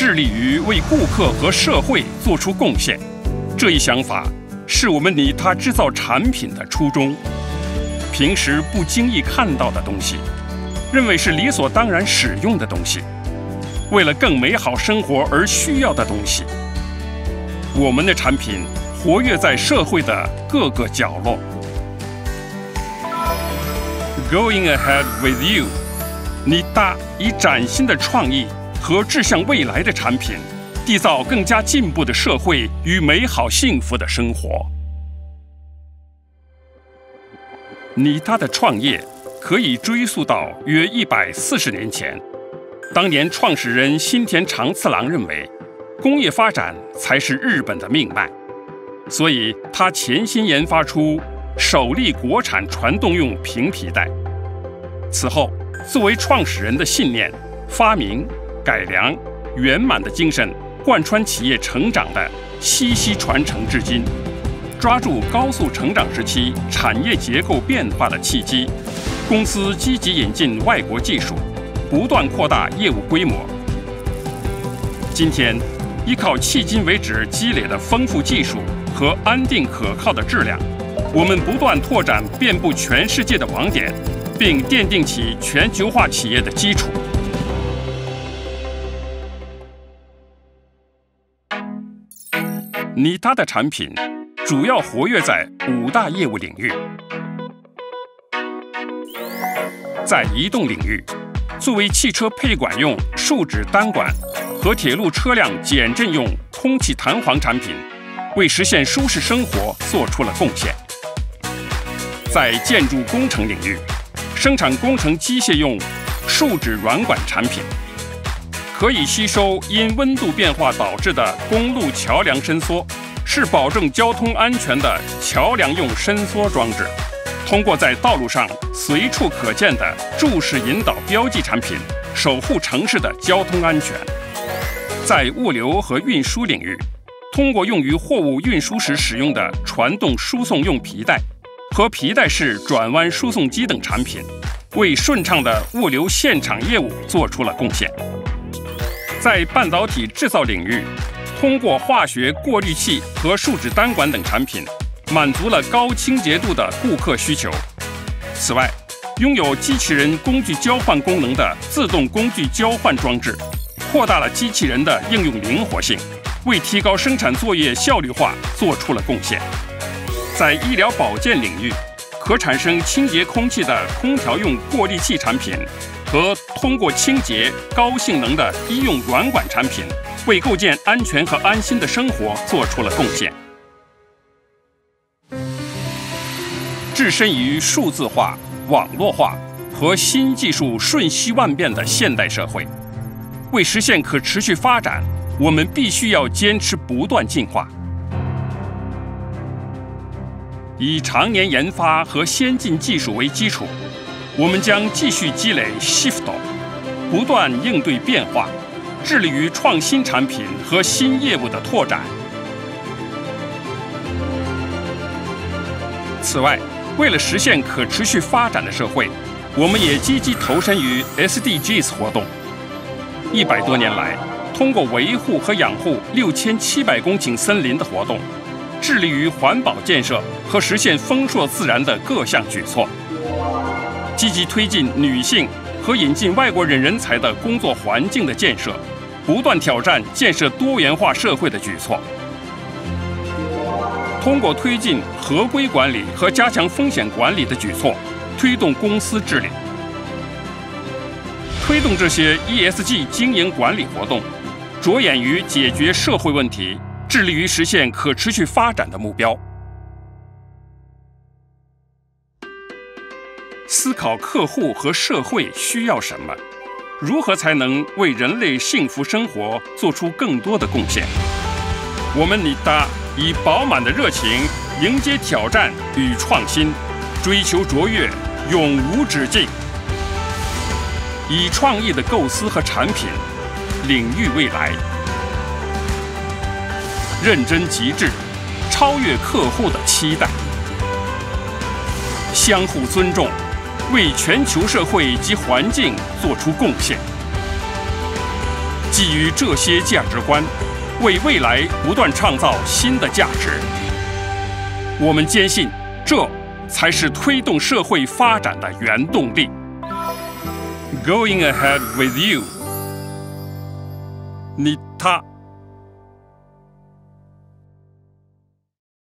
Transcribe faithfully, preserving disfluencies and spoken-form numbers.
致力于为顾客和社会做出贡献。这一想法是我们拟他制造产品的初衷。平时不经意看到的东西，认为是理所当然使用的东西，为了更美好生活而需要的东西。我们的产品活跃在社会的各个角落。Going ahead with you， 你搭以崭新的创意和志向未来的产品，缔造更加进步的社会与美好幸福的生活。你搭的创业可以追溯到约一百四十年前，当年创始人新田长次郎认为，工业发展才是日本的命脉，所以他潜心研发出首例国产传动用平皮带。此后，作为创始人的信念、发明、改良、圆满的精神贯穿企业成长的息息传承至今。抓住高速成长时期产业结构变化的契机，公司积极引进外国技术，不断扩大业务规模。今天，依靠迄今为止积累的丰富技术和安定可靠的质量，我们不断拓展遍布全世界的网点，并奠定起全球化企业的基础。你搭的产品主要活跃在五大业务领域。在移动领域，作为汽车配管用树脂单管和铁路车辆减震用空气弹簧产品，为实现舒适生活做出了贡献。在建筑工程领域，生产工程机械用树脂软管产品，可以吸收因温度变化导致的公路桥梁伸缩，是保证交通安全的桥梁用伸缩装置。通过在道路上随处可见的注视引导标记产品，守护城市的交通安全。在物流和运输领域，通过用于货物运输时使用的传动输送用皮带和皮带式转弯输送机等产品，为顺畅的物流现场业务做出了贡献。在半导体制造领域，通过化学过滤器和树脂单管等产品，满足了高清洁度的顾客需求。此外，拥有机器人工具交换功能的自动工具交换装置，扩大了机器人的应用灵活性，为提高生产作业效率化做出了贡献。在医疗保健领域，可产生清洁空气的空调用过滤器产品和通过清洁高性能的医用软管产品，为构建安全和安心的生活做出了贡献。置身于数字化、网络化和新技术瞬息万变的现代社会，为实现可持续发展，我们必须要坚持不断进化。以常年研发和先进技术为基础，我们将继续积累 shift， 不断应对变化，致力于创新产品和新业务的拓展。此外，为了实现可持续发展的社会，我们也积极投身于 S D Gs 活动。一百多年来，通过维护和养护六千七百公顷森林的活动，致力于环保建设和实现丰硕自然的各项举措，积极推进女性和引进外国人人才的工作环境的建设，不断挑战建设多元化社会的举措。通过推进合规管理和加强风险管理的举措，推动公司治理。推动这些 E S G 经营管理活动，着眼于解决社会问题，致力于实现可持续发展的目标。思考客户和社会需要什么，如何才能为人类幸福生活做出更多的贡献。我们尼达以饱满的热情迎接挑战与创新，追求卓越，永无止境。以创意的构思和产品领域未来，认真极致，超越客户的期待，相互尊重，为全球社会及环境做出贡献。 基于这些价值观，为未来不断创造新的价值。我们坚信，这才是推动社会发展的原动力。Going ahead with you， 你他。